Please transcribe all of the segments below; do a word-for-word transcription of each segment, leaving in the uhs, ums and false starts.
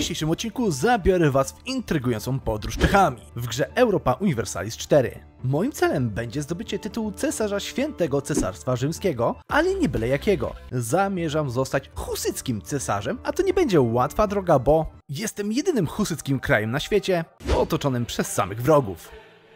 dzisiejszym odcinku zabiorę was w intrygującą podróż Czechami w grze Europa Universalis cztery. Moim celem będzie zdobycie tytułu cesarza świętego Cesarstwa Rzymskiego, ale nie byle jakiego. Zamierzam zostać husyckim cesarzem, a to nie będzie łatwa droga, bo jestem jedynym husyckim krajem na świecie otoczonym przez samych wrogów.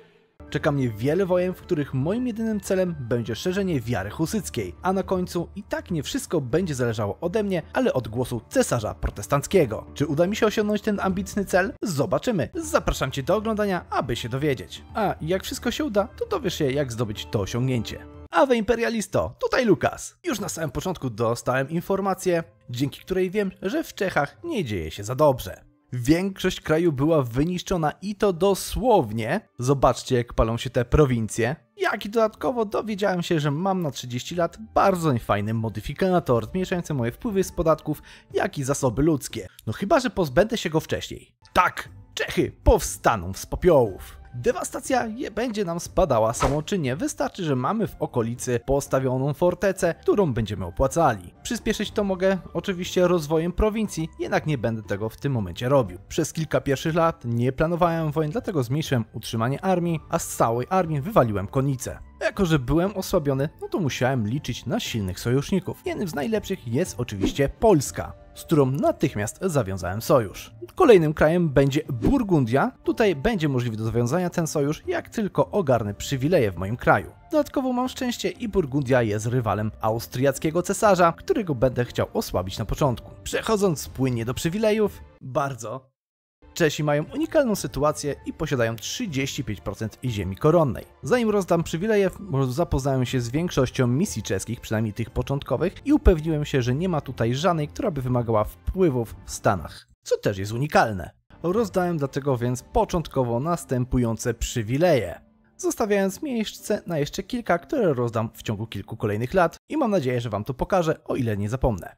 Czeka mnie wiele wojen, w których moim jedynym celem będzie szerzenie wiary husyckiej, a na końcu i tak nie wszystko będzie zależało ode mnie, ale od głosu cesarza protestanckiego. Czy uda mi się osiągnąć ten ambitny cel? Zobaczymy. Zapraszam cię do oglądania, aby się dowiedzieć. A jak wszystko się uda, to dowiesz się, jak zdobyć to osiągnięcie. Ave Imperialisto, tutaj Lukas. Już na samym początku dostałem informację, dzięki której wiem, że w Czechach nie dzieje się za dobrze. Większość kraju była wyniszczona i to dosłownie. Zobaczcie, jak palą się te prowincje. Jak i dodatkowo dowiedziałem się, że mam na trzydzieści lat bardzo niefajny modyfikator zmniejszający moje wpływy z podatków, jak i zasoby ludzkie. No chyba, że pozbędę się go wcześniej. Tak, Czechy powstaną z popiołów. Dewastacja nie będzie nam spadała samoczynnie, wystarczy, że mamy w okolicy postawioną fortecę, którą będziemy opłacali. Przyspieszyć to mogę oczywiście rozwojem prowincji, jednak nie będę tego w tym momencie robił. Przez kilka pierwszych lat nie planowałem wojen, dlatego zmniejszyłem utrzymanie armii, a z całej armii wywaliłem konnicę. Jako że byłem osłabiony, no to musiałem liczyć na silnych sojuszników. Jednym z najlepszych jest oczywiście Polska, z którą natychmiast zawiązałem sojusz. Kolejnym krajem będzie Burgundia. Tutaj będzie możliwe do zawiązania ten sojusz, jak tylko ogarnę przywileje w moim kraju. Dodatkowo mam szczęście i Burgundia jest rywalem austriackiego cesarza, którego będę chciał osłabić na początku. Przechodząc płynnie do przywilejów, bardzo... Czesi mają unikalną sytuację i posiadają trzydzieści pięć procent ziemi koronnej. Zanim rozdam przywileje, zapoznałem się z większością misji czeskich, przynajmniej tych początkowych, i upewniłem się, że nie ma tutaj żadnej, która by wymagała wpływów w Stanach, co też jest unikalne. Rozdałem dlatego więc początkowo następujące przywileje, zostawiając miejsce na jeszcze kilka, które rozdam w ciągu kilku kolejnych lat i mam nadzieję, że wam to pokażę, o ile nie zapomnę.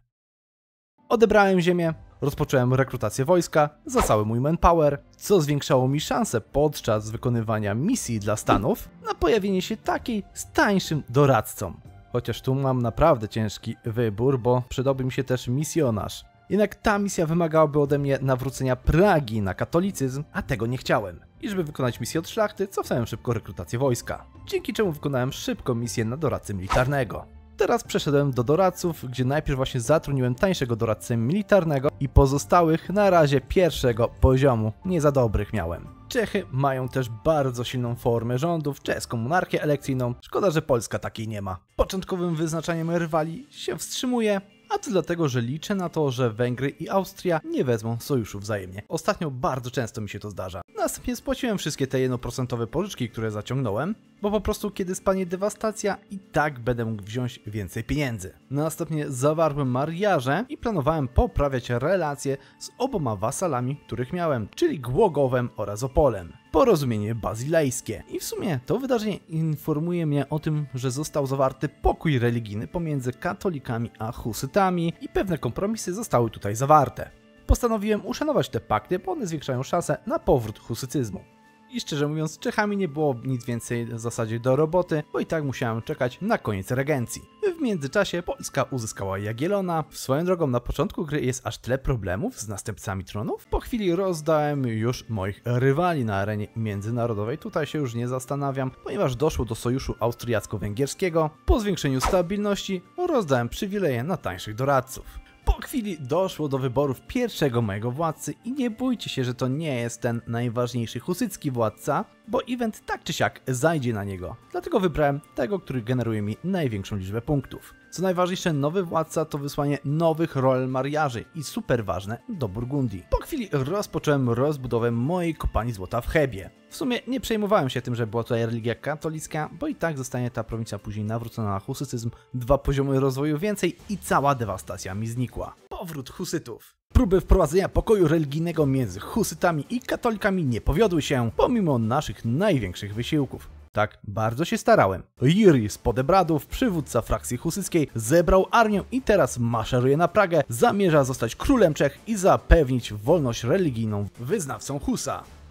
Odebrałem ziemię, rozpocząłem rekrutację wojska za cały mój manpower, co zwiększało mi szanse podczas wykonywania misji dla Stanów na pojawienie się takiej z tańszym doradcą. Chociaż tu mam naprawdę ciężki wybór, bo przydałby mi się też misjonarz. Jednak ta misja wymagałaby ode mnie nawrócenia Pragi na katolicyzm, a tego nie chciałem. I żeby wykonać misję od szlachty, cofnąłem szybko rekrutację wojska, dzięki czemu wykonałem szybko misję na doradcę militarnego. Teraz przeszedłem do doradców, gdzie najpierw właśnie zatrudniłem tańszego doradcę militarnego i pozostałych na razie pierwszego poziomu, nie za dobrych miałem. Czechy mają też bardzo silną formę rządów, czeską monarchię elekcyjną, szkoda, że Polska takiej nie ma. Początkowym wyznaczaniem rywali się wstrzymuje, a to dlatego, że liczę na to, że Węgry i Austria nie wezmą sojuszu wzajemnie. Ostatnio bardzo często mi się to zdarza. Następnie spłaciłem wszystkie te jednoprocentowe pożyczki, które zaciągnąłem, bo po prostu kiedy spadnie dewastacja, i tak będę mógł wziąć więcej pieniędzy. Następnie zawarłem mariaże i planowałem poprawiać relacje z oboma wasalami, których miałem, czyli Głogowem oraz Opolem. Porozumienie bazilejskie. I w sumie to wydarzenie informuje mnie o tym, że został zawarty pokój religijny pomiędzy katolikami a husytami i pewne kompromisy zostały tutaj zawarte. Postanowiłem uszanować te pakty, bo one zwiększają szanse na powrót husycyzmu. I szczerze mówiąc, z Czechami nie było nic więcej w zasadzie do roboty, bo i tak musiałem czekać na koniec regencji. W międzyczasie Polska uzyskała Jagiellona. Swoją drogą na początku gry jest aż tyle problemów z następcami tronów. Po chwili rozdałem już moich rywali na arenie międzynarodowej. Tutaj się już nie zastanawiam, ponieważ doszło do sojuszu austriacko-węgierskiego. Po zwiększeniu stabilności rozdałem przywileje na tańszych doradców. Po chwili doszło do wyborów pierwszego mojego władcy i nie bójcie się, że to nie jest ten najważniejszy husycki władca, bo event tak czy siak zajdzie na niego. Dlatego wybrałem tego, który generuje mi największą liczbę punktów. Co najważniejsze, nowy władca to wysłanie nowych royal mariaży i super ważne do Burgundii. Po chwili rozpocząłem rozbudowę mojej kopalni złota w Hebie. W sumie nie przejmowałem się tym, że była tutaj religia katolicka, bo i tak zostanie ta prowincja później nawrócona na husycyzm, dwa poziomy rozwoju więcej i cała dewastacja mi znikła. Powrót husytów. Próby wprowadzenia pokoju religijnego między husytami i katolikami nie powiodły się, pomimo naszych największych wysiłków. Tak, bardzo się starałem. Jiri z Podebradów, przywódca frakcji husyckiej, zebrał armię i teraz maszeruje na Pragę, zamierza zostać królem Czech i zapewnić wolność religijną wyznawcom Husa.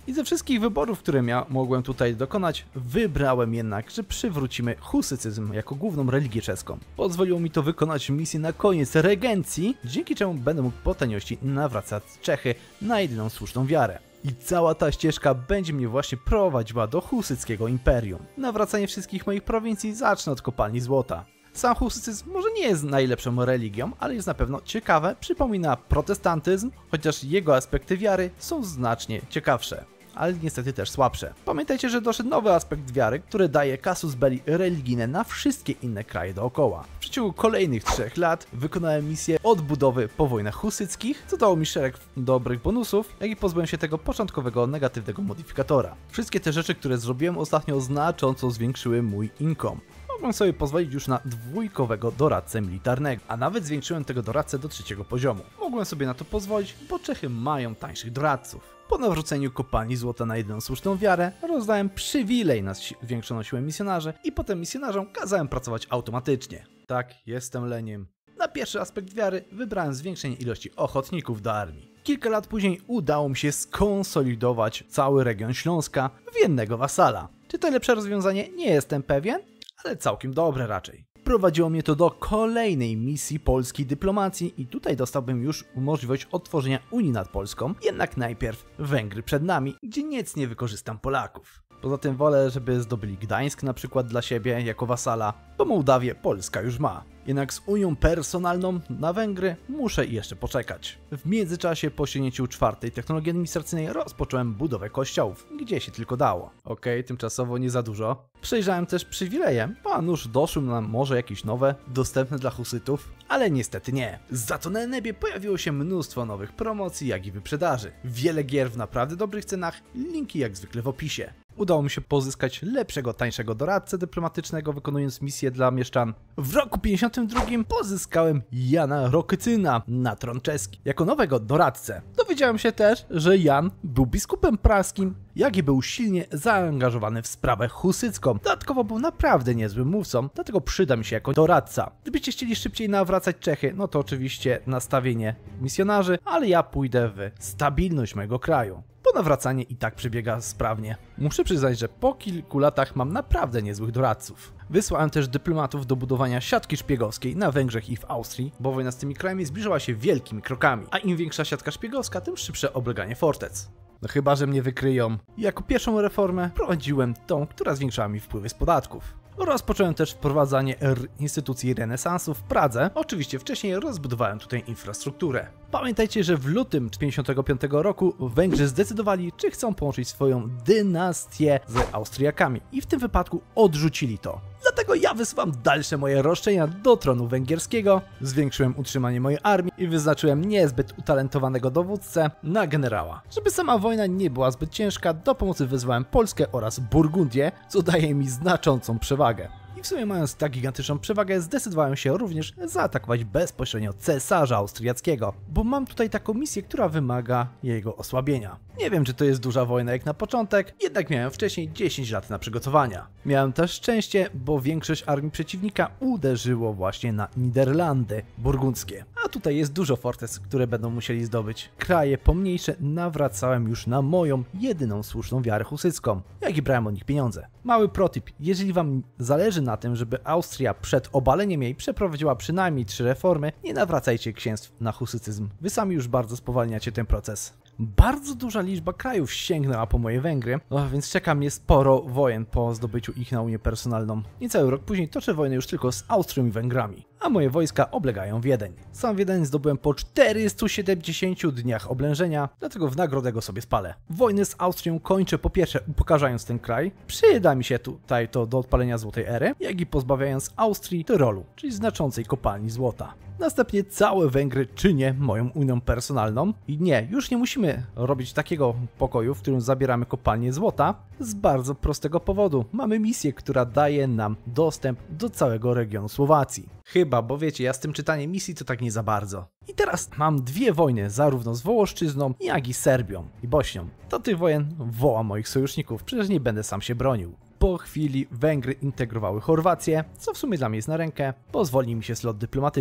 I ze wszystkich wyborów, które ja mogłem tutaj dokonać, wybrałem jednak, że przywrócimy husycyzm jako główną religię czeską. Pozwoliło mi to wykonać misję na koniec regencji, dzięki czemu będę mógł po taniości nawracać Czechy na jedyną słuszną wiarę. I cała ta ścieżka będzie mnie właśnie prowadziła do husyckiego imperium. Nawracanie wszystkich moich prowincji zacznę od kopalni złota. Sam husycyzm może nie jest najlepszą religią, ale jest na pewno ciekawe, przypomina protestantyzm, chociaż jego aspekty wiary są znacznie ciekawsze, ale niestety też słabsze. Pamiętajcie, że doszedł nowy aspekt wiary, który daje casus belli religijne na wszystkie inne kraje dookoła. W przeciągu kolejnych trzech lat wykonałem misję odbudowy po wojnach husyckich, co dało mi szereg dobrych bonusów, jak i pozbyłem się tego początkowego negatywnego modyfikatora. Wszystkie te rzeczy, które zrobiłem ostatnio, znacząco zwiększyły mój income. Mogłem sobie pozwolić już na dwójkowego doradcę militarnego, a nawet zwiększyłem tego doradcę do trzeciego poziomu. Mogłem sobie na to pozwolić, bo Czechy mają tańszych doradców. Po nawróceniu kopalni złota na jedyną słuszną wiarę, rozdałem przywilej na zwiększoną siłę misjonarzy i potem misjonarzom kazałem pracować automatycznie. Tak, jestem leniem. Na pierwszy aspekt wiary wybrałem zwiększenie ilości ochotników do armii. Kilka lat później udało mi się skonsolidować cały region Śląska w jednego wasala. Czy to lepsze rozwiązanie? Nie jestem pewien, ale całkiem dobre raczej. Prowadziło mnie to do kolejnej misji polskiej dyplomacji i tutaj dostałbym już możliwość odtworzenia Unii nad Polską, jednak najpierw Węgry przed nami, gdzie nic nie wykorzystam Polaków. Poza tym wolę, żeby zdobyli Gdańsk na przykład dla siebie jako wasala, bo Mołdawię Polska już ma. Jednak z Unią personalną na Węgry muszę jeszcze poczekać. W międzyczasie po osiągnięciu czwartej technologii administracyjnej rozpocząłem budowę kościołów, gdzie się tylko dało. Okej, okay, tymczasowo nie za dużo. Przejrzałem też przywileje, a nuż doszły nam może jakieś nowe, dostępne dla husytów, ale niestety nie. Za to na Enebie pojawiło się mnóstwo nowych promocji, jak i wyprzedaży. Wiele gier w naprawdę dobrych cenach, linki jak zwykle w opisie. Udało mi się pozyskać lepszego, tańszego doradcę dyplomatycznego, wykonując misję dla mieszczan. W roku pięćdziesiątym drugim pozyskałem Jana Rokycyna na tron czeski jako nowego doradcę. Dowiedziałem się też, że Jan był biskupem praskim, jak i był silnie zaangażowany w sprawę husycką. Dodatkowo był naprawdę niezłym mówcą, dlatego przyda mi się jako doradca. Gdybyście chcieli szybciej nawracać Czechy, no to oczywiście nastawienie misjonarzy, ale ja pójdę w stabilność mojego kraju. Bo nawracanie i tak przebiega sprawnie. Muszę przyznać, że po kilku latach mam naprawdę niezłych doradców. Wysłałem też dyplomatów do budowania siatki szpiegowskiej na Węgrzech i w Austrii, bo wojna z tymi krajami zbliżała się wielkimi krokami, a im większa siatka szpiegowska, tym szybsze obleganie fortec. No chyba, że mnie wykryją. Jako pierwszą reformę prowadziłem tą, która zwiększała mi wpływy z podatków. Rozpocząłem też wprowadzanie instytucji renesansu w Pradze. Oczywiście wcześniej rozbudowałem tutaj infrastrukturę. Pamiętajcie, że w lutym tysiąc dziewięćset pięćdziesiątego piątego roku Węgrzy zdecydowali, czy chcą połączyć swoją dynastię z Austriakami i w tym wypadku odrzucili to. Dlatego ja wysyłam dalsze moje roszczenia do tronu węgierskiego, zwiększyłem utrzymanie mojej armii i wyznaczyłem niezbyt utalentowanego dowódcę na generała. Żeby sama wojna nie była zbyt ciężka, do pomocy wezwałem Polskę oraz Burgundię, co daje mi znaczącą przewagę. I w sumie mając tak gigantyczną przewagę, zdecydowałem się również zaatakować bezpośrednio cesarza austriackiego, bo mam tutaj taką misję, która wymaga jego osłabienia. Nie wiem, czy to jest duża wojna jak na początek, jednak miałem wcześniej dziesięć lat na przygotowania. Miałem też szczęście, bo większość armii przeciwnika uderzyło właśnie na Niderlandy burgundzkie. A tutaj jest dużo fortec, które będą musieli zdobyć. Kraje pomniejsze nawracałem już na moją jedyną słuszną wiarę husycką, jak i brałem od nich pieniądze. Mały protip, jeżeli wam zależy na tym, żeby Austria przed obaleniem jej przeprowadziła przynajmniej trzy reformy, nie nawracajcie księstw na husycyzm. Wy sami już bardzo spowalniacie ten proces. Bardzo duża liczba krajów sięgnęła po moje Węgry, no, więc czeka mnie sporo wojen po zdobyciu ich na Unię personalną. Niecały rok później toczę wojnę już tylko z Austrią i Węgrami, a moje wojska oblegają Wiedeń. Sam Wiedeń zdobyłem po czterystu siedemdziesięciu dniach oblężenia, dlatego w nagrodę go sobie spalę. Wojnę z Austrią kończę po pierwsze upokarzając ten kraj, przyda mi się tutaj to do odpalenia Złotej Ery, jak i pozbawiając Austrii Tyrolu, czyli znaczącej kopalni złota. Następnie całe Węgry czynię moją unią personalną i nie, już nie musimy robić takiego pokoju, w którym zabieramy kopalnię złota, z bardzo prostego powodu. Mamy misję, która daje nam dostęp do całego regionu Słowacji. Chyba, bo wiecie, ja z tym czytaniem misji to tak nie za bardzo. I teraz mam dwie wojny, zarówno z Wołoszczyzną, jak i Serbią i Bośnią. Do tych wojen wołam moich sojuszników, przecież nie będę sam się bronił. Po chwili Węgry integrowały Chorwację, co w sumie dla mnie jest na rękę, pozwoli mi się slot dyplomatyczny.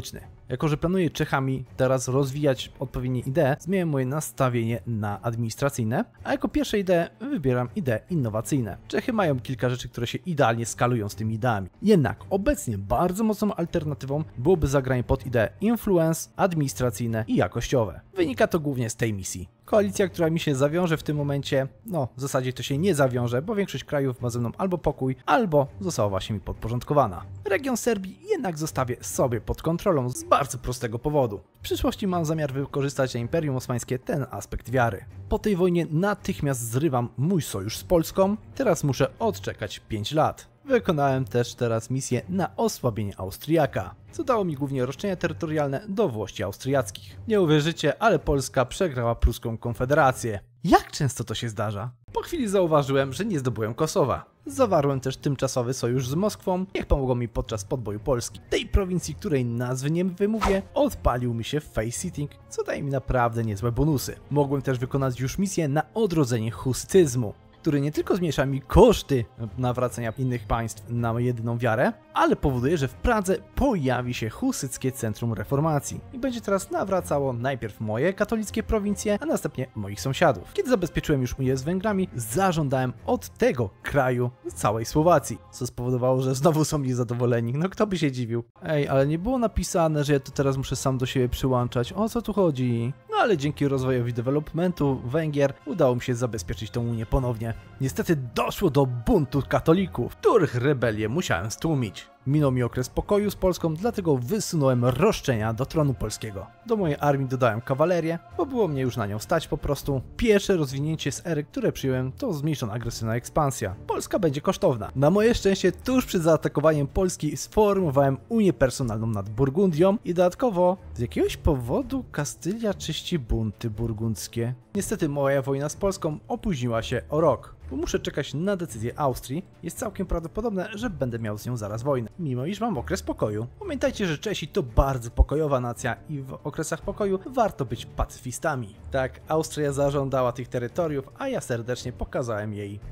Jako że planuję Czechami teraz rozwijać odpowiednie idee, zmieniam moje nastawienie na administracyjne, a jako pierwsze idee wybieram idee innowacyjne. Czechy mają kilka rzeczy, które się idealnie skalują z tymi ideami. Jednak obecnie bardzo mocną alternatywą byłoby zagranie pod idee influence, administracyjne i jakościowe. Wynika to głównie z tej misji. Koalicja, która mi się zawiąże w tym momencie, no w zasadzie to się nie zawiąże, bo większość krajów ma ze mną albo pokój, albo została właśnie mi podporządkowana. Region Serbii jednak zostawię sobie pod kontrolą z bardzo prostego powodu. W przyszłości mam zamiar wykorzystać na Imperium Osmańskie ten aspekt wiary. Po tej wojnie natychmiast zrywam mój sojusz z Polską, teraz muszę odczekać pięć lat. Wykonałem też teraz misję na osłabienie Austriaka, co dało mi głównie roszczenia terytorialne do Włości austriackich. Nie uwierzycie, ale Polska przegrała pruską konfederację. Jak często to się zdarza? Po chwili zauważyłem, że nie zdobyłem Kosowa. Zawarłem też tymczasowy sojusz z Moskwą, niech pomogło mi podczas podboju Polski. Tej prowincji, której nazwy nie wymówię, odpalił mi się face-sitting, co daje mi naprawdę niezłe bonusy. Mogłem też wykonać już misję na odrodzenie husytyzmu, który nie tylko zmniejsza mi koszty nawracania innych państw na jedyną wiarę, ale powoduje, że w Pradze pojawi się husyckie centrum reformacji i będzie teraz nawracało najpierw moje katolickie prowincje, a następnie moich sąsiadów. Kiedy zabezpieczyłem już Unię z Węgrami, zażądałem od tego kraju całej Słowacji, co spowodowało, że znowu są niezadowoleni. No kto by się dziwił? Ej, ale nie było napisane, że ja to teraz muszę sam do siebie przyłączać. O co tu chodzi? No ale dzięki rozwojowi developmentu Węgier udało mi się zabezpieczyć tą Unię ponownie. Niestety doszło do buntu katolików, których rebelię musiałem stłumić. Minął mi okres pokoju z Polską, dlatego wysunąłem roszczenia do tronu polskiego. Do mojej armii dodałem kawalerię, bo było mnie już na nią stać po prostu. Pierwsze rozwinięcie z ery, które przyjąłem, to zmniejszona agresywna ekspansja. Polska będzie kosztowna. Na moje szczęście tuż przed zaatakowaniem Polski sformowałem Unię personalną nad Burgundią i dodatkowo z jakiegoś powodu Kastylia czyści bunty burgundzkie. Niestety moja wojna z Polską opóźniła się o rok, bo muszę czekać na decyzję Austrii. Jest całkiem prawdopodobne, że będę miał z nią zaraz wojnę, mimo iż mam okres pokoju. Pamiętajcie, że Czesi to bardzo pokojowa nacja i w okresach pokoju warto być pacyfistami. Tak, Austria zażądała tych terytoriów, a ja serdecznie pokazałem jej.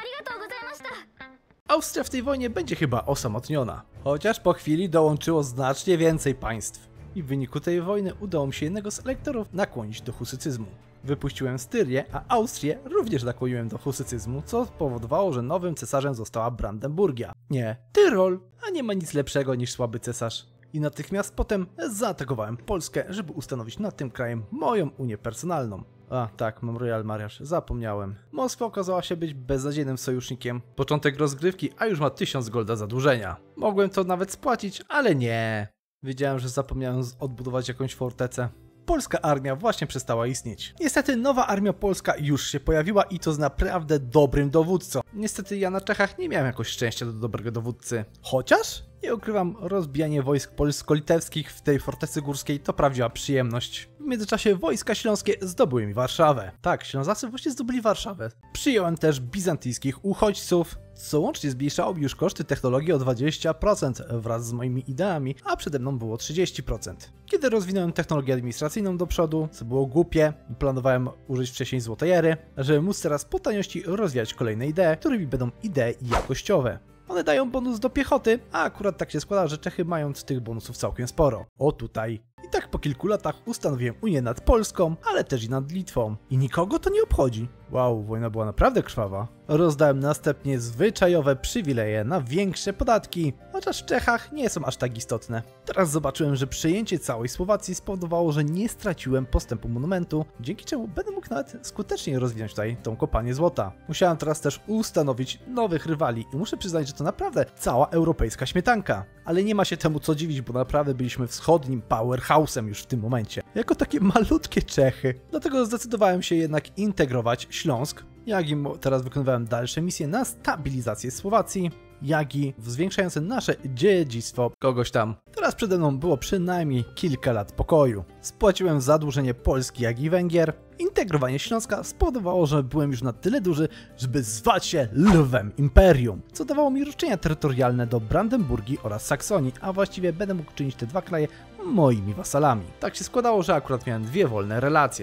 Austria w tej wojnie będzie chyba osamotniona, chociaż po chwili dołączyło znacznie więcej państw. I w wyniku tej wojny udało mi się jednego z elektorów nakłonić do husycyzmu. Wypuściłem Styrię, a Austrię również nakłoniłem do husycyzmu, co spowodowało, że nowym cesarzem została Brandenburgia. Nie, Tyrol, a nie ma nic lepszego niż słaby cesarz. I natychmiast potem zaatakowałem Polskę, żeby ustanowić nad tym krajem moją unię personalną. A, tak, mam Royal Mariaż, zapomniałem. Moskwa okazała się być beznadziejnym sojusznikiem. Początek rozgrywki, a już ma tysiąc golda zadłużenia. Mogłem to nawet spłacić, ale nie. Wiedziałem, że zapomniałem odbudować jakąś fortecę. Polska armia właśnie przestała istnieć. Niestety nowa armia polska już się pojawiła i to z naprawdę dobrym dowódcą. Niestety ja na Czechach nie miałem jakoś szczęścia do dobrego dowódcy. Chociaż, nie ukrywam, rozbijanie wojsk polsko-litewskich w tej fortecy górskiej to prawdziwa przyjemność. W międzyczasie wojska śląskie zdobyły mi Warszawę. Tak, Ślązacy właśnie zdobyli Warszawę. Przyjąłem też bizantyjskich uchodźców, co łącznie zmniejszało mi już koszty technologii o dwadzieścia procent wraz z moimi ideami, a przede mną było trzydzieści procent. Kiedy rozwinąłem technologię administracyjną do przodu, co było głupie, planowałem użyć wcześniej złotej ery, żeby móc teraz po taniości rozwijać kolejne idee, którymi będą idee jakościowe. One dają bonus do piechoty, a akurat tak się składa, że Czechy mają tych bonusów całkiem sporo. O tutaj. I tak po kilku latach ustanowiłem Unię nad Polską, ale też i nad Litwą. I nikogo to nie obchodzi. Wow, wojna była naprawdę krwawa. Rozdałem następnie zwyczajowe przywileje na większe podatki, chociaż w Czechach nie są aż tak istotne. Teraz zobaczyłem, że przejęcie całej Słowacji spowodowało, że nie straciłem postępu monumentu, dzięki czemu będę mógł nawet skutecznie rozwinąć tutaj tą kopalnię złota. Musiałem teraz też ustanowić nowych rywali i muszę przyznać, że to naprawdę cała europejska śmietanka. Ale nie ma się temu co dziwić, bo naprawdę byliśmy wschodnim powerhouse'em już w tym momencie. Jako takie malutkie Czechy. Dlatego zdecydowałem się jednak integrować Śląsk, jak i teraz wykonywałem dalsze misje na stabilizację Słowacji, jak i zwiększające nasze dziedzictwo kogoś tam. Teraz przede mną było przynajmniej kilka lat pokoju. Spłaciłem zadłużenie Polski, jak i Węgier. Integrowanie Śląska spowodowało, że byłem już na tyle duży, żeby zwać się Lwem Imperium, co dawało mi roszczenia terytorialne do Brandenburgii oraz Saksonii, a właściwie będę mógł czynić te dwa kraje moimi wasalami. Tak się składało, że akurat miałem dwie wolne relacje.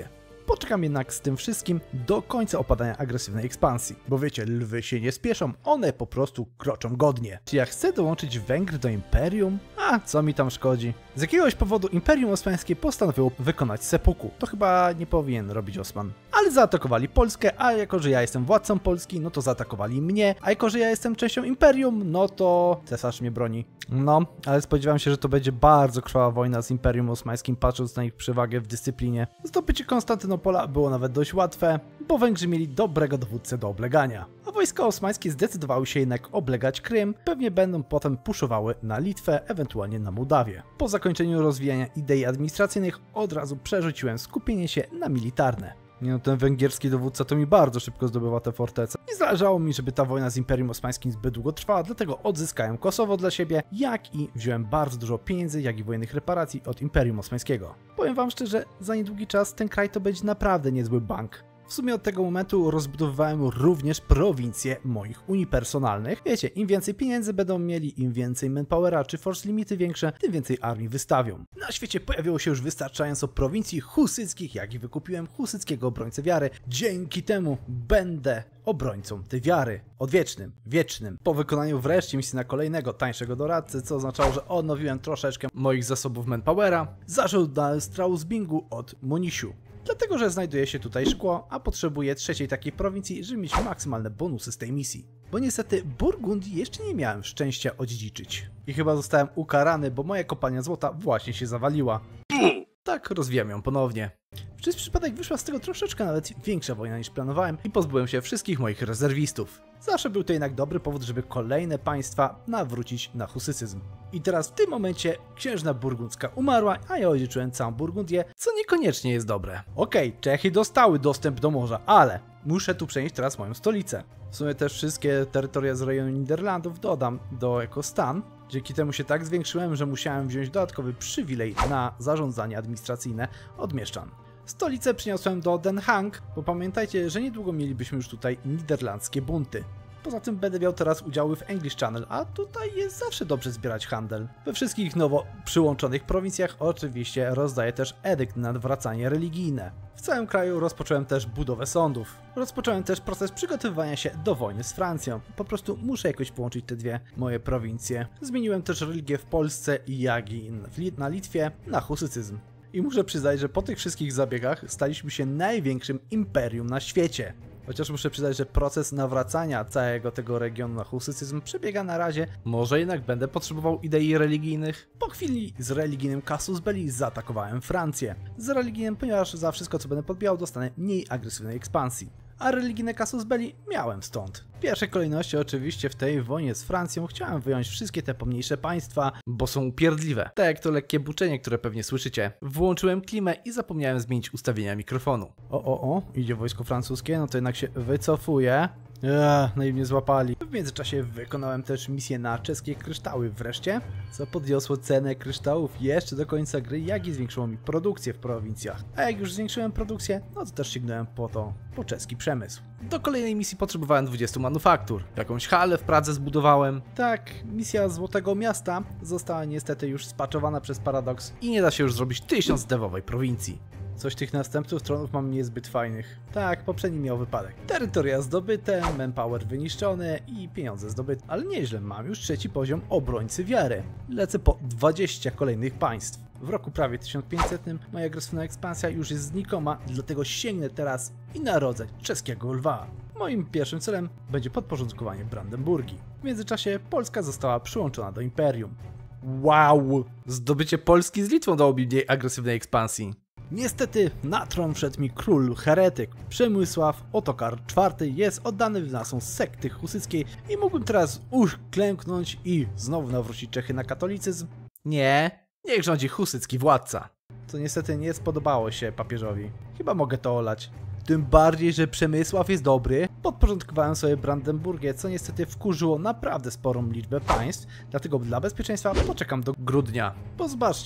Poczekam jednak z tym wszystkim do końca opadania agresywnej ekspansji. Bo wiecie, lwy się nie spieszą, one po prostu kroczą godnie. Czy ja chcę dołączyć Węgry do Imperium? A, co mi tam szkodzi? Z jakiegoś powodu Imperium Osmańskie postanowiło wykonać seppuku. To chyba nie powinien robić Osman. Ale zaatakowali Polskę, a jako, że ja jestem władcą Polski, no to zaatakowali mnie, a jako, że ja jestem częścią Imperium, no to cesarz mnie broni. No, ale spodziewałem się, że to będzie bardzo krwawa wojna z Imperium Osmańskim, patrząc na ich przewagę w dyscyplinie. Zdobycie Konstantynopola było nawet dość łatwe, bo Węgrzy mieli dobrego dowódcę do oblegania. A wojska osmańskie zdecydowały się jednak oblegać Krym, pewnie będą potem puszowały na Litwę, ewentualnie na Mołdawię. Po zakończeniu rozwijania idei administracyjnych od razu przerzuciłem skupienie się na militarne. Nie no, ten węgierski dowódca to mi bardzo szybko zdobywa te fortece. Nie zależało mi, żeby ta wojna z Imperium Osmańskim zbyt długo trwała, dlatego odzyskałem Kosowo dla siebie, jak i wziąłem bardzo dużo pieniędzy, jak i wojennych reparacji od Imperium Osmańskiego. Powiem wam szczerze, za niedługi czas ten kraj to będzie naprawdę niezły bank. W sumie od tego momentu rozbudowywałem również prowincje moich unii personalnych. Wiecie, im więcej pieniędzy będą mieli, im więcej manpowera czy force limity większe, tym więcej armii wystawią. Na świecie pojawiło się już wystarczająco prowincji husyckich, jak i wykupiłem husyckiego obrońcę wiary. Dzięki temu będę obrońcą tej wiary. Odwiecznym, wiecznym. Po wykonaniu wreszcie misji na kolejnego, tańszego doradcę, co oznaczało, że odnowiłem troszeczkę moich zasobów manpowera, zażądałem Strausbingu od Monisiu. Dlatego, że znajduje się tutaj szkło, a potrzebuję trzeciej takiej prowincji, żeby mieć maksymalne bonusy z tej misji. Bo niestety Burgundii jeszcze nie miałem szczęścia odziedziczyć. I chyba zostałem ukarany, bo moja kopalnia złota właśnie się zawaliła. Tak, rozwijam ją ponownie. Przez przypadek wyszła z tego troszeczkę nawet większa wojna niż planowałem i pozbyłem się wszystkich moich rezerwistów. Zawsze był to jednak dobry powód, żeby kolejne państwa nawrócić na husycyzm. I teraz w tym momencie księżna burgundzka umarła, a ja odziedziczyłem całą Burgundię, co niekoniecznie jest dobre. Okej, okay, Czechy dostały dostęp do morza, ale muszę tu przenieść teraz moją stolicę. W sumie też wszystkie terytoria z rejonu Niderlandów dodam do jako stan. Dzięki temu się tak zwiększyłem, że musiałem wziąć dodatkowy przywilej na zarządzanie administracyjne od mieszczan. Stolicę przyniosłem do Den Haag, bo pamiętajcie, że niedługo mielibyśmy już tutaj niderlandzkie bunty. Poza tym będę miał teraz udziały w English Channel, a tutaj jest zawsze dobrze zbierać handel. We wszystkich nowo przyłączonych prowincjach oczywiście rozdaję też edykt na odwracanie religijne. W całym kraju rozpocząłem też budowę sądów. Rozpocząłem też proces przygotowywania się do wojny z Francją. Po prostu muszę jakoś połączyć te dwie moje prowincje. Zmieniłem też religię w Polsce, jak i na Litwie na husycyzm. I muszę przyznać, że po tych wszystkich zabiegach staliśmy się największym imperium na świecie. Chociaż muszę przyznać, że proces nawracania całego tego regionu na husycyzm przebiega na razie. Może jednak będę potrzebował idei religijnych. Po chwili z religijnym Casus Belli zaatakowałem Francję. Z religijnym, ponieważ za wszystko co będę podbijał dostanę mniej agresywnej ekspansji. A religijne Casus Belli miałem stąd. W pierwszej kolejności oczywiście w tej wojnie z Francją chciałem wyjąć wszystkie te pomniejsze państwa, bo są upierdliwe. Tak jak to lekkie buczenie, które pewnie słyszycie. Włączyłem klimę i zapomniałem zmienić ustawienia mikrofonu. O, o, o, idzie wojsko francuskie, no to jednak się wycofuje. Eee, no i mnie złapali. W międzyczasie wykonałem też misję na czeskie kryształy wreszcie, co podniosło cenę kryształów jeszcze do końca gry, jak i zwiększyło mi produkcję w prowincjach. A jak już zwiększyłem produkcję, no to też sięgnąłem po to, po czeski przemysł. Do kolejnej misji potrzebowałem dwudziestu manufaktur. Jakąś halę w Pradze zbudowałem. Tak, misja Złotego Miasta została niestety już spaczowana przez Paradox i nie da się już zrobić tysiąc dewowej prowincji. Coś tych następców tronów mam niezbyt fajnych. Tak, poprzedni miał wypadek. Terytoria zdobyte, manpower wyniszczony i pieniądze zdobyte. Ale nieźle, mam już trzeci poziom obrońcy wiary. Lecę po dwadzieścia kolejnych państw. W roku prawie tysiąc pięćsetnym moja agresywna ekspansja już jest znikoma, dlatego sięgnę teraz i narodzę czeskiego lwa. Moim pierwszym celem będzie podporządkowanie Brandenburgii. W międzyczasie Polska została przyłączona do Imperium. Wow! Zdobycie Polski z Litwą dałoby mniej agresywnej ekspansji. Niestety na tron wszedł mi król heretyk. Przemysław Otokar czwarty jest oddany w naszą sekty husyckiej i mógłbym teraz uklęknąć i znowu nawrócić Czechy na katolicyzm. Nie, niech rządzi husycki władca. Co niestety nie spodobało się papieżowi. Chyba mogę to olać. Tym bardziej, że Przemysław jest dobry. Podporządkowałem sobie Brandenburgię, co niestety wkurzyło naprawdę sporą liczbę państw, dlatego dla bezpieczeństwa poczekam do grudnia. Bo zobaczcie,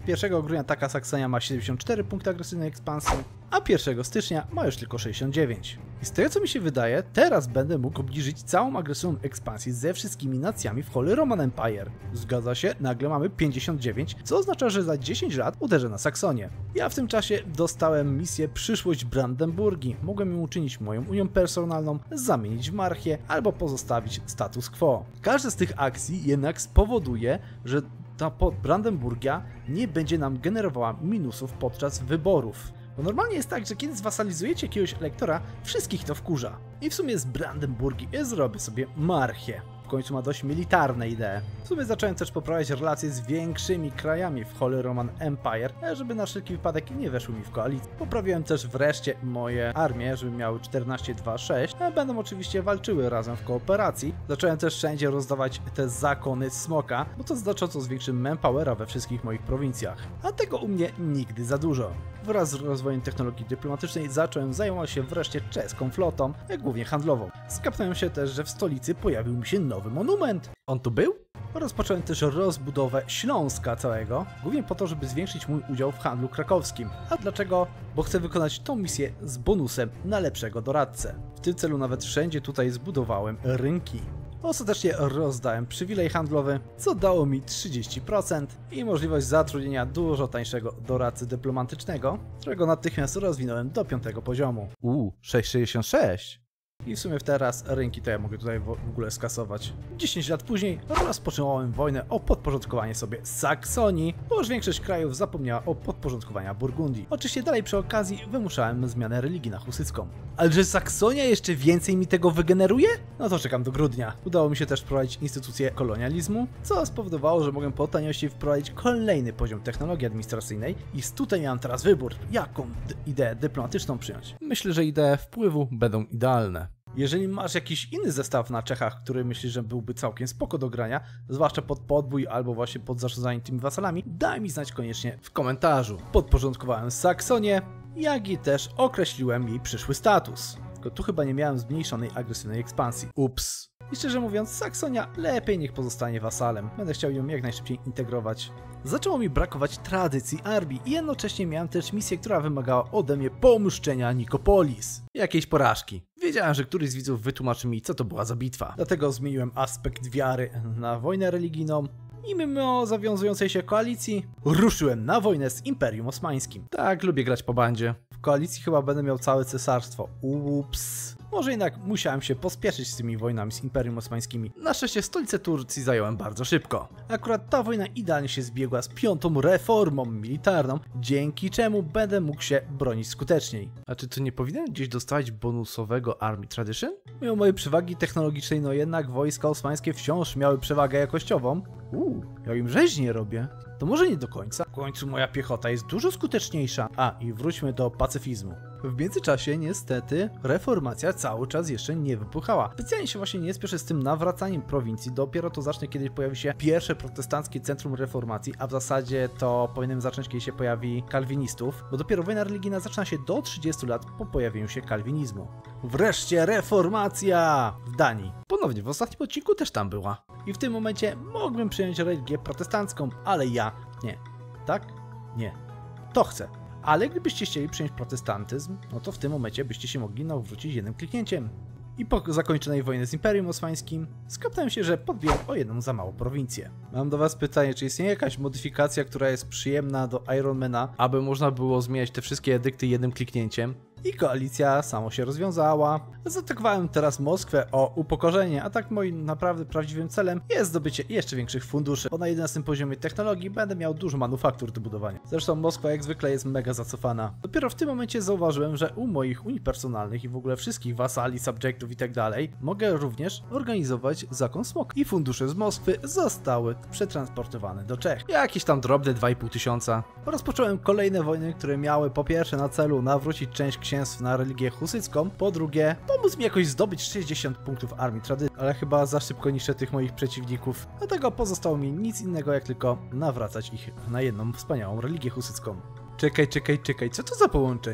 pierwszego grudnia taka Saksonia ma siedemdziesiąt cztery punkty agresywnej ekspansji, a pierwszego stycznia ma już tylko sześćdziesiąt dziewięć. I z tego co mi się wydaje, teraz będę mógł obniżyć całą agresywną ekspansję ze wszystkimi nacjami w Holy Roman Empire. Zgadza się, nagle mamy pięćdziesiąt dziewięć, co oznacza, że za dziesięć lat uderzę na Saksonię. Ja w tym czasie dostałem misję Przyszłość Brandenburgii. Mogłem ją uczynić moją unią personalną, zamienić w marchię albo pozostawić status quo. Każda z tych akcji jednak spowoduje, że ta Brandenburgia nie będzie nam generowała minusów podczas wyborów. Bo normalnie jest tak, że kiedy zwasalizujecie jakiegoś elektora, wszystkich to wkurza. I w sumie z Brandenburgii zrobię sobie marchię. W końcu ma dość militarne idee. W sumie zacząłem też poprawiać relacje z większymi krajami w Holy Roman Empire, żeby na wszelki wypadek nie weszły mi w koalicję. Poprawiłem też wreszcie moje armie, żeby miały czternaście dwa sześć, a będą oczywiście walczyły razem w kooperacji. Zacząłem też wszędzie rozdawać te zakony smoka, bo to znacząco zwiększy manpowera we wszystkich moich prowincjach. A tego u mnie nigdy za dużo. Wraz z rozwojem technologii dyplomatycznej zacząłem zajmować się wreszcie czeską flotą, jak głównie handlową. Skapnąłem się też, że w stolicy pojawił mi się nowy monument. On tu był? Rozpocząłem też rozbudowę Śląska całego, głównie po to, żeby zwiększyć mój udział w handlu krakowskim. A dlaczego? Bo chcę wykonać tą misję z bonusem na lepszego doradcę. W tym celu nawet wszędzie tutaj zbudowałem rynki. Ostatecznie rozdałem przywilej handlowy, co dało mi trzydzieści procent i możliwość zatrudnienia dużo tańszego doradcy dyplomatycznego, którego natychmiast rozwinąłem do piątego poziomu. Uuu, sześć sześćdziesiąt sześć. I w sumie teraz rynki to ja mogę tutaj w ogóle skasować. dziesięć lat później rozpoczynałem wojnę o podporządkowanie sobie Saksonii, bo już większość krajów zapomniała o podporządkowaniu Burgundii. Oczywiście dalej przy okazji wymuszałem zmianę religii na husycką. Ale że Saksonia jeszcze więcej mi tego wygeneruje? No to czekam do grudnia. Udało mi się też wprowadzić instytucję kolonializmu, co spowodowało, że mogłem po taniości wprowadzić kolejny poziom technologii administracyjnej i tutaj miałem teraz wybór, jaką ideę dyplomatyczną przyjąć. Myślę, że idee wpływu będą idealne. Jeżeli masz jakiś inny zestaw na Czechach, który myślisz, że byłby całkiem spoko do grania, zwłaszcza pod podbój albo właśnie pod zarządzanie tymi wasalami, daj mi znać koniecznie w komentarzu. Podporządkowałem Saksonię, jak i też określiłem jej przyszły status. Tylko tu chyba nie miałem zmniejszonej agresywnej ekspansji. Ups. I szczerze mówiąc, Saksonia lepiej niech pozostanie wasalem. Będę chciał ją jak najszybciej integrować. Zaczęło mi brakować tradycji armii i jednocześnie miałem też misję, która wymagała ode mnie pomszczenia Nikopolis. Jakiejś porażki. Wiedziałem, że któryś z widzów wytłumaczy mi, co to była za bitwa. Dlatego zmieniłem aspekt wiary na wojnę religijną i mimo zawiązującej się koalicji ruszyłem na wojnę z Imperium Osmańskim. Tak, lubię grać po bandzie. W koalicji chyba będę miał całe cesarstwo. Ups. Może jednak musiałem się pospieszyć z tymi wojnami z Imperium Osmańskimi. Na szczęście stolicę Turcji zająłem bardzo szybko. Akurat ta wojna idealnie się zbiegła z piątą reformą militarną, dzięki czemu będę mógł się bronić skuteczniej. A czy to nie powinien gdzieś dostawać bonusowego Army Tradition? Mimo mojej przewagi technologicznej, no jednak wojska osmańskie wciąż miały przewagę jakościową. Uuu, ja im rzeźnie robię. To może nie do końca. W końcu moja piechota jest dużo skuteczniejsza. A, i wróćmy do pacyfizmu. W międzyczasie niestety reformacja cały czas jeszcze nie wybuchała. Specjalnie się właśnie nie spieszę z tym nawracaniem prowincji, dopiero to zacznie, kiedy pojawi się pierwsze protestanckie centrum reformacji, a w zasadzie to powinienem zacząć, kiedy się pojawi kalwinistów, bo dopiero wojna religijna zaczyna się do trzydziestu lat po pojawieniu się kalwinizmu. Wreszcie reformacja w Danii. Ponownie w ostatnim odcinku też tam była. I w tym momencie mógłbym przyjąć religię protestancką, ale ja nie. Tak? Nie. To chcę. Ale gdybyście chcieli przyjąć protestantyzm, no to w tym momencie byście się mogli nawrócić jednym kliknięciem. I po zakończonej wojnie z Imperium Osmańskim skapnąłem się, że podbiłem o jedną za małą prowincję. Mam do was pytanie, czy istnieje jakaś modyfikacja, która jest przyjemna do Ironmana, aby można było zmieniać te wszystkie edykty jednym kliknięciem? I koalicja samo się rozwiązała. Zaatakowałem teraz Moskwę o upokorzenie, a tak moim naprawdę prawdziwym celem jest zdobycie jeszcze większych funduszy, bo na jedenastym poziomie technologii będę miał dużo manufaktur do budowania. Zresztą Moskwa jak zwykle jest mega zacofana. Dopiero w tym momencie zauważyłem, że u moich unii personalnych i w ogóle wszystkich wasali, subjektów i tak dalej mogę również organizować zakon smoka. I fundusze z Moskwy zostały przetransportowane do Czech. Jakieś tam drobne dwa i pół tysiąca. Rozpocząłem kolejne wojny, które miały po pierwsze na celu nawrócić część księstw na religię husycką, po drugie pomóc mi jakoś zdobyć sześćdziesiąt punktów armii tradycji, ale chyba za szybko niszczę tych moich przeciwników, dlatego pozostało mi nic innego jak tylko nawracać ich na jedną wspaniałą religię husycką. Czekaj, czekaj, czekaj, co to za połączenie?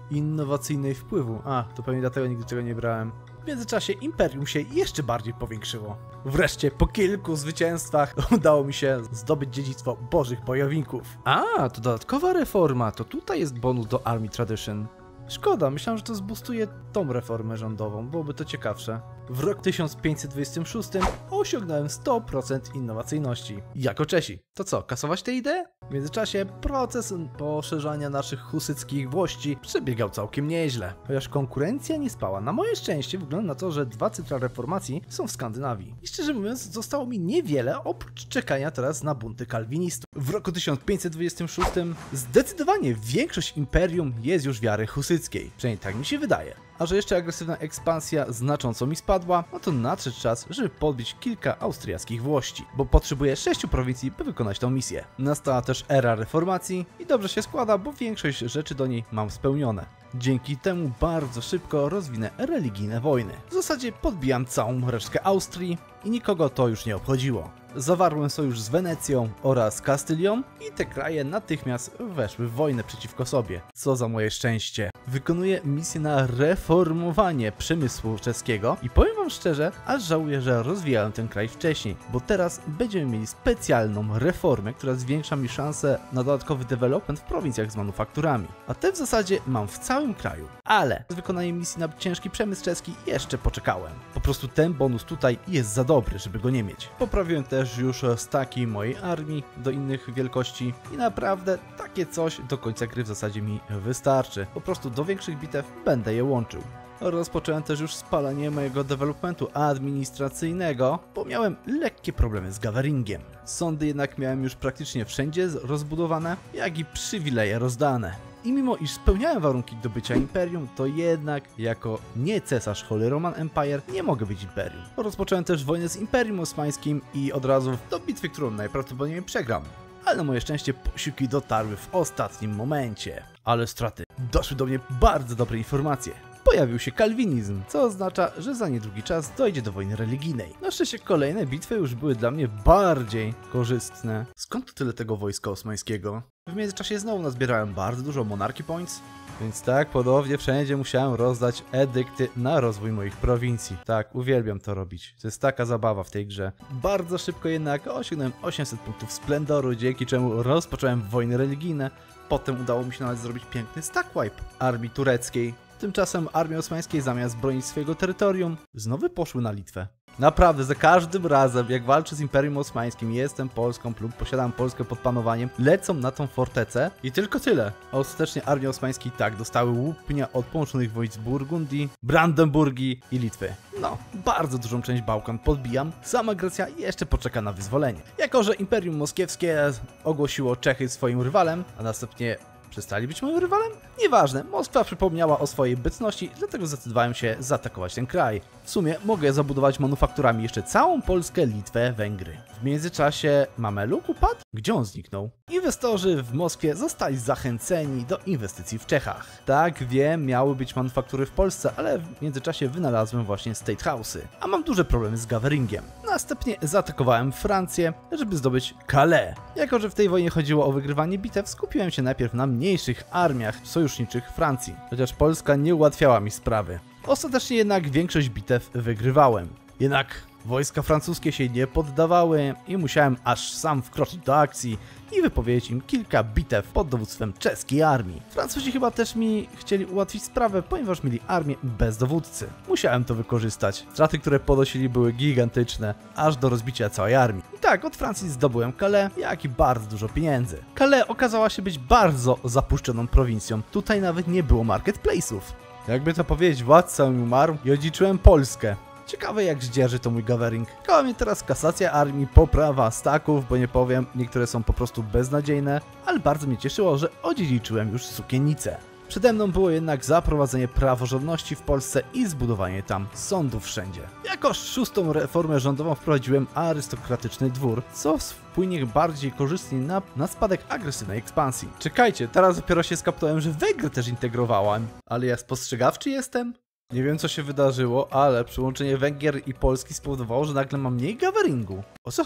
innowacyjnej wpływu. A, to pewnie dlatego nigdy tego nie brałem. W międzyczasie imperium się jeszcze bardziej powiększyło. Wreszcie po kilku zwycięstwach udało mi się zdobyć dziedzictwo bożych bojowników. A, to dodatkowa reforma, to tutaj jest bonus do Army Tradition. Szkoda, myślałem, że to zboostuje tą reformę rządową, byłoby to ciekawsze. W roku tysiąc pięćset dwudziestym szóstym osiągnąłem sto procent innowacyjności. Jako Czesi. To co, kasować tę ideę? W międzyczasie proces poszerzania naszych husyckich włości przebiegał całkiem nieźle. Chociaż konkurencja nie spała. Na moje szczęście wygląda na to, że dwa centra reformacji są w Skandynawii. I szczerze mówiąc, zostało mi niewiele oprócz czekania teraz na bunty kalwinistów. W roku tysiąc pięćset dwudziestym szóstym zdecydowanie większość imperium jest już wiary husyckiej. Przynajmniej tak mi się wydaje. A że jeszcze agresywna ekspansja znacząco mi spadła, no to nadszedł czas, żeby podbić kilka austriackich włości, bo potrzebuję sześciu prowincji, by wykonać tę misję. Nastała też era reformacji i dobrze się składa, bo większość rzeczy do niej mam spełnione. Dzięki temu bardzo szybko rozwinę religijne wojny. W zasadzie podbijam całą resztkę Austrii i nikogo to już nie obchodziło. Zawarłem sojusz z Wenecją oraz Kastylią i te kraje natychmiast weszły w wojnę przeciwko sobie. Co za moje szczęście. Wykonuję misję na reformowanie przemysłu czeskiego i powiem wam szczerze, aż żałuję, że rozwijałem ten kraj wcześniej, bo teraz będziemy mieli specjalną reformę, która zwiększa mi szanse na dodatkowy development w prowincjach z manufakturami. A te w zasadzie mam w całym kraju. Ale z wykonaniem misji na ciężki przemysł czeski jeszcze poczekałem. Po prostu ten bonus tutaj jest za dobry, żeby go nie mieć. Poprawiłem też już staki mojej armii do innych wielkości i naprawdę takie coś do końca gry w zasadzie mi wystarczy. Po prostu do większych bitew będę je łączył. Rozpocząłem też już spalanie mojego developmentu administracyjnego, bo miałem lekkie problemy z gatheringiem. Sądy jednak miałem już praktycznie wszędzie rozbudowane, jak i przywileje rozdane. I mimo iż spełniałem warunki do bycia imperium, to jednak jako nie cesarz Holy Roman Empire nie mogę być imperium. Rozpocząłem też wojnę z Imperium Osmańskim i od razu do bitwy, którą najprawdopodobniej przegram. Ale na moje szczęście posiłki dotarły w ostatnim momencie. Ale straty. Doszły do mnie bardzo dobre informacje. Pojawił się kalwinizm, co oznacza, że za niedługi czas dojdzie do wojny religijnej. Na szczęście kolejne bitwy już były dla mnie bardziej korzystne. Skąd tu tyle tego wojska osmańskiego? W międzyczasie znowu nazbierałem bardzo dużo monarchy points, więc tak, podobnie wszędzie musiałem rozdać edykty na rozwój moich prowincji. Tak, uwielbiam to robić. To jest taka zabawa w tej grze. Bardzo szybko jednak osiągnąłem osiemset punktów splendoru, dzięki czemu rozpocząłem wojny religijne. Potem udało mi się nawet zrobić piękny stack wipe armii tureckiej. Tymczasem armie osmańskiej zamiast bronić swojego terytorium, znowu poszły na Litwę. Naprawdę, za każdym razem, jak walczę z Imperium Osmańskim, jestem Polską lub posiadam Polskę pod panowaniem, lecą na tą fortecę i tylko tyle. A ostatecznie armie osmańskie tak dostały łupnia od połączonych wojsk Burgundii, Brandenburgii i Litwy. No, bardzo dużą część Bałkan podbijam, sama Grecja jeszcze poczeka na wyzwolenie. Jako że Imperium Moskiewskie ogłosiło Czechy swoim rywalem, a następnie przestali być moim rywalem? Nieważne, Moskwa przypomniała o swojej bytności, dlatego zdecydowałem się zaatakować ten kraj. W sumie mogę zabudować manufakturami jeszcze całą Polskę, Litwę, Węgry. W międzyczasie Mameluk upadł? Gdzie on zniknął? Inwestorzy w Moskwie zostali zachęceni do inwestycji w Czechach. Tak, wiem, miały być manufaktury w Polsce, ale w międzyczasie wynalazłem właśnie State House'y, a mam duże problemy z gatheringiem. Następnie zaatakowałem Francję, żeby zdobyć Calais. Jako że w tej wojnie chodziło o wygrywanie bitew, skupiłem się najpierw na mniejszych armiach sojuszniczych Francji, chociaż Polska nie ułatwiała mi sprawy. Ostatecznie jednak większość bitew wygrywałem. Jednak wojska francuskie się nie poddawały i musiałem aż sam wkroczyć do akcji i wypowiedzieć im kilka bitew pod dowództwem czeskiej armii. Francuzi chyba też mi chcieli ułatwić sprawę, ponieważ mieli armię bez dowódcy. Musiałem to wykorzystać. Straty, które ponosili, były gigantyczne, aż do rozbicia całej armii. I tak, od Francji zdobyłem Calais, jak i bardzo dużo pieniędzy. Calais okazała się być bardzo zapuszczoną prowincją. Tutaj nawet nie było marketplace'ów. Jakby to powiedzieć, władca mi umarł i odziedziczyłem Polskę. Ciekawe jak zdzierży to mój gathering. Czekała mnie teraz kasacja armii, poprawa staków, bo nie powiem, niektóre są po prostu beznadziejne, ale bardzo mnie cieszyło, że odziedziczyłem już sukiennicę. Przede mną było jednak zaprowadzenie praworządności w Polsce i zbudowanie tam sądów wszędzie. Jako szóstą reformę rządową wprowadziłem arystokratyczny dwór, co wpłynie bardziej korzystnie na, na spadek agresywnej ekspansji. Czekajcie, teraz dopiero się skapnąłem, że Węgry też integrowałem. Ale ja spostrzegawczy jestem? Nie wiem co się wydarzyło, ale przyłączenie Węgier i Polski spowodowało, że nagle mam mniej gatheringu. O co chodzi?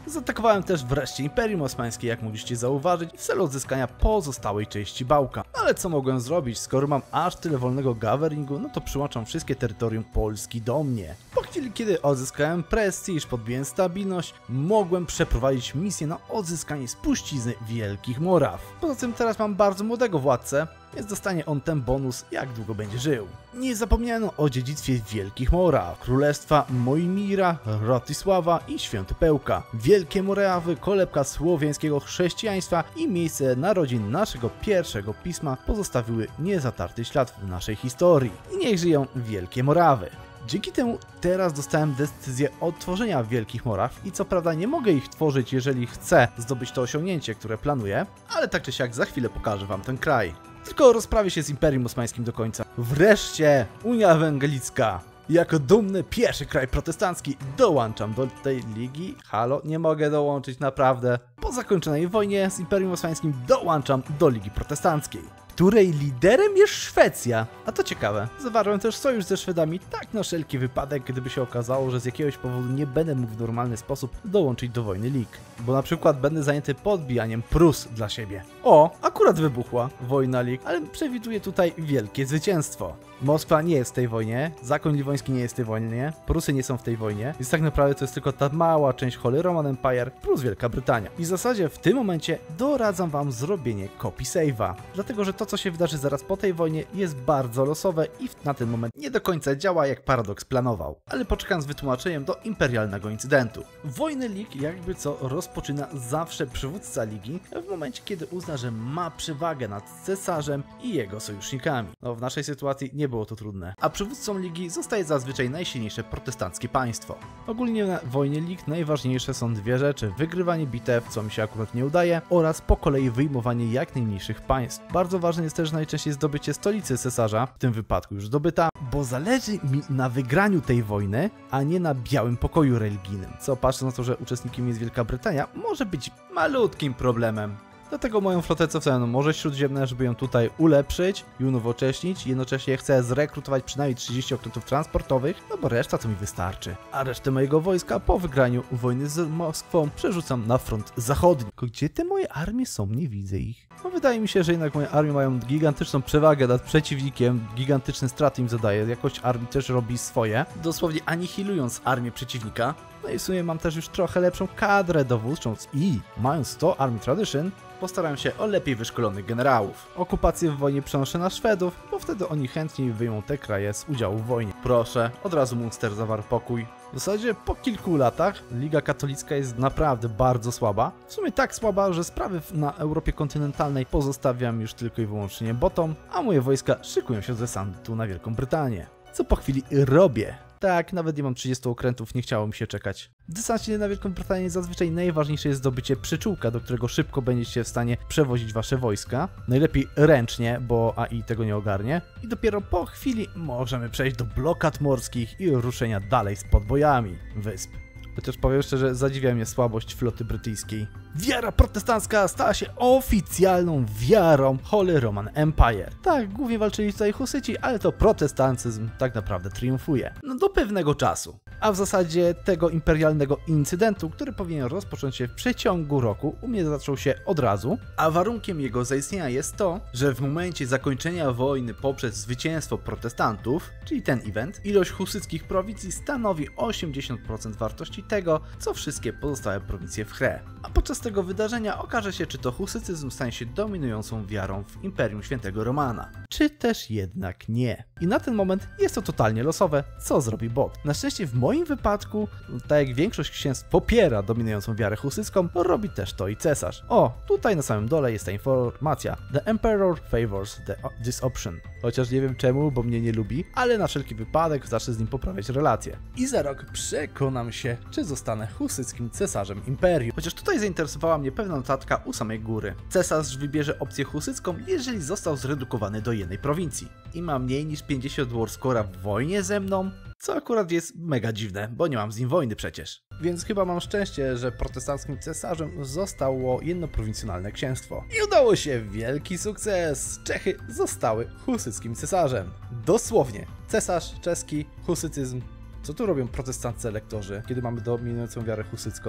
Zaatakowałem też wreszcie Imperium Osmańskie, jak mogliście zauważyć, w celu odzyskania pozostałej części Bałkan. Ale co mogłem zrobić, skoro mam aż tyle wolnego gatheringu, no to przyłączam wszystkie terytorium Polski do mnie. Po chwili, kiedy odzyskałem prestiż, podbiłem stabilność, mogłem przeprowadzić misję na odzyskanie spuścizny Wielkich Moraw. Poza tym teraz mam bardzo młodego władcę, więc dostanie on ten bonus, jak długo będzie żył. Nie zapomniano o dziedzictwie Wielkich Moraw, królestwa Mojmira, Rotisława i Świętopełka. Wielkie Morawy, kolebka słowiańskiego chrześcijaństwa i miejsce narodzin naszego pierwszego pisma pozostawiły niezatarty ślad w naszej historii. I niech żyją Wielkie Morawy. Dzięki temu teraz dostałem decyzję odtworzenia Wielkich Moraw i co prawda nie mogę ich tworzyć, jeżeli chcę zdobyć to osiągnięcie, które planuję, ale tak czy siak za chwilę pokażę wam ten kraj. Tylko rozprawię się z Imperium Osmańskim do końca. Wreszcie Unia Ewangelicka. Jako dumny pierwszy kraj protestancki dołączam do tej ligi. Halo, nie mogę dołączyć naprawdę. Po zakończonej wojnie z Imperium Osmańskim dołączam do Ligi Protestanckiej, której liderem jest Szwecja. A to ciekawe, zawarłem też sojusz ze Szwedami, tak na wszelki wypadek, gdyby się okazało, że z jakiegoś powodu nie będę mógł w normalny sposób dołączyć do wojny lig. Bo na przykład będę zajęty podbijaniem Prus dla siebie. O, akurat wybuchła wojna lig, ale przewiduję tutaj wielkie zwycięstwo. Moskwa nie jest w tej wojnie, Zakon Liwoński nie jest w tej wojnie, Prusy nie są w tej wojnie, więc tak naprawdę to jest tylko ta mała część Holy Roman Empire plus Wielka Brytania. I w zasadzie w tym momencie doradzam wam zrobienie copy save'a, dlatego że to, co się wydarzy zaraz po tej wojnie, jest bardzo losowe i na ten moment nie do końca działa, jak Paradox planował. Ale poczekam z wytłumaczeniem do imperialnego incydentu. Wojny lig jakby co rozpoczyna zawsze przywódca ligi w momencie, kiedy uzna, że ma przewagę nad cesarzem i jego sojusznikami. No w naszej sytuacji nie było to trudne. A przywódcą ligi zostaje zazwyczaj najsilniejsze protestanckie państwo. Ogólnie na wojnie lig najważniejsze są dwie rzeczy: wygrywanie bitew, co mi się akurat nie udaje, oraz po kolei wyjmowanie jak najmniejszych państw. Bardzo ważne jest też najczęściej zdobycie stolicy cesarza, w tym wypadku już zdobyta, bo zależy mi na wygraniu tej wojny, a nie na białym pokoju religijnym, co patrząc na to, że uczestnikiem jest Wielka Brytania, może być malutkim problemem. Dlatego moją flotę cofają na Morze Śródziemne, żeby ją tutaj ulepszyć i unowocześnić. Jednocześnie chcę zrekrutować przynajmniej trzydzieści okrętów transportowych, no bo reszta to mi wystarczy. A resztę mojego wojska po wygraniu wojny z Moskwą przerzucam na front zachodni. Tylko gdzie te moje armie są? Nie widzę ich. No wydaje mi się, że jednak moje armie mają gigantyczną przewagę nad przeciwnikiem, gigantyczne straty im zadaje, jakość armii też robi swoje, dosłownie anihilując armię przeciwnika. No i w sumie mam też już trochę lepszą kadrę dowódczą i mając sto Army Tradition, postarałem się o lepiej wyszkolonych generałów. Okupację w wojnie przenoszę na Szwedów, bo wtedy oni chętniej wyjmą te kraje z udziału w wojnie. Proszę, od razu Munster zawarł pokój. W zasadzie po kilku latach Liga Katolicka jest naprawdę bardzo słaba. W sumie tak słaba, że sprawy na Europie kontynentalnej pozostawiam już tylko i wyłącznie botom, a moje wojska szykują się do desantu na Wielką Brytanię. Co po chwili robię. Tak, nawet nie mam trzydziestu okrętów, nie chciało mi się czekać. W desancie na Wielką Brytanię zazwyczaj najważniejsze jest zdobycie przyczółka, do którego szybko będziecie w stanie przewozić wasze wojska. Najlepiej ręcznie, bo A I tego nie ogarnie. I dopiero po chwili możemy przejść do blokad morskich i ruszenia dalej z podbojami wysp. Chociaż powiem szczerze, zadziwia mnie słabość floty brytyjskiej. Wiara protestancka stała się oficjalną wiarą Holy Roman Empire. Tak, głównie walczyli tutaj husyci, ale to protestantyzm tak naprawdę triumfuje. No do pewnego czasu. A w zasadzie tego imperialnego incydentu, który powinien rozpocząć się w przeciągu roku, u mnie zaczął się od razu. A warunkiem jego zaistnienia jest to, że w momencie zakończenia wojny poprzez zwycięstwo protestantów, czyli ten event, ilość husyckich prowincji stanowi osiemdziesiąt procent wartości tego, co wszystkie pozostałe prowincje w Chre. A podczas tego wydarzenia okaże się, czy to husycyzm stanie się dominującą wiarą w Imperium Świętego Romana, czy też jednak nie. I na ten moment jest to totalnie losowe, co zrobi bot. Na szczęście w moim wypadku, tak jak większość księstw popiera dominującą wiarę husycką, robi też to i cesarz. O, tutaj na samym dole jest ta informacja. The Emperor favors the, this option. Chociaż nie wiem czemu, bo mnie nie lubi, ale na wszelki wypadek zacznę z nim poprawiać relacje. I za rok przekonam się, czy zostanę husyckim cesarzem imperium. Chociaż tutaj zainteresowała mnie pewna notatka u samej góry. Cesarz wybierze opcję husycką, jeżeli został zredukowany do jednej prowincji. I ma mniej niż pięćdziesiąt warscora w wojnie ze mną? Co akurat jest mega dziwne, bo nie mam z nim wojny przecież. Więc chyba mam szczęście, że protestanckim cesarzem zostało jednoprowincjonalne księstwo. I udało się, wielki sukces! Czechy zostały husyckim cesarzem. Dosłownie, cesarz czeski, husycyzm. Co tu robią protestanccy elektorzy, kiedy mamy dominującą wiarę husycką?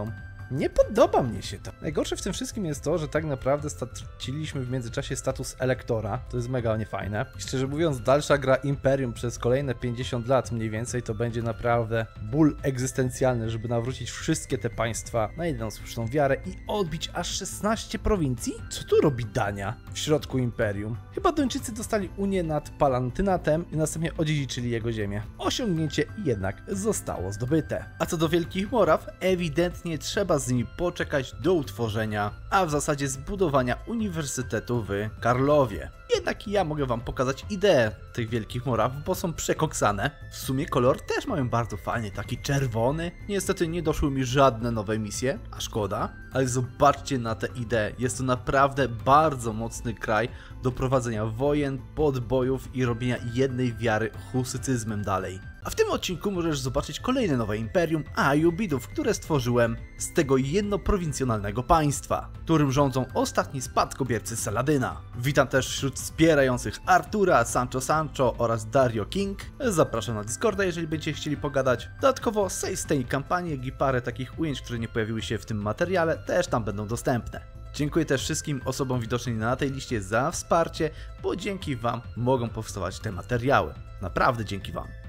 Nie podoba mnie się to. Najgorsze w tym wszystkim jest to, że tak naprawdę straciliśmy w międzyczasie status elektora. To jest mega niefajne. I szczerze mówiąc, dalsza gra Imperium przez kolejne pięćdziesiąt lat mniej więcej to będzie naprawdę ból egzystencjalny, żeby nawrócić wszystkie te państwa na jedną słuszną wiarę i odbić aż szesnaście prowincji? Co tu robi Dania w środku Imperium? Chyba Duńczycy dostali unię nad Palatynatem i następnie odziedziczyli jego ziemię. Osiągnięcie jednak zostało zdobyte. A co do Wielkich Moraw, ewidentnie trzeba z nimi poczekać do utworzenia, a w zasadzie zbudowania uniwersytetu w Karlowie. Jednak ja mogę wam pokazać ideę tych Wielkich Moraw, bo są przekoksane. W sumie kolor też mają bardzo fajny, taki czerwony. Niestety nie doszły mi żadne nowe misje, a szkoda. Ale zobaczcie na tę ideę, jest to naprawdę bardzo mocny kraj do prowadzenia wojen, podbojów i robienia jednej wiary husycyzmem dalej. A w tym odcinku możesz zobaczyć kolejne nowe imperium Ajubidów, które stworzyłem z tego jednoprowincjonalnego państwa, którym rządzą ostatni spadkobiercy Saladyna. Witam też wśród wspierających Artura, Sancho Sancho oraz Dario King. Zapraszam na Discorda, jeżeli będziecie chcieli pogadać. Dodatkowo save z tej kampanii, jak i parę takich ujęć, które nie pojawiły się w tym materiale, też tam będą dostępne. Dziękuję też wszystkim osobom widocznym na tej liście za wsparcie, bo dzięki wam mogą powstawać te materiały. Naprawdę dzięki wam.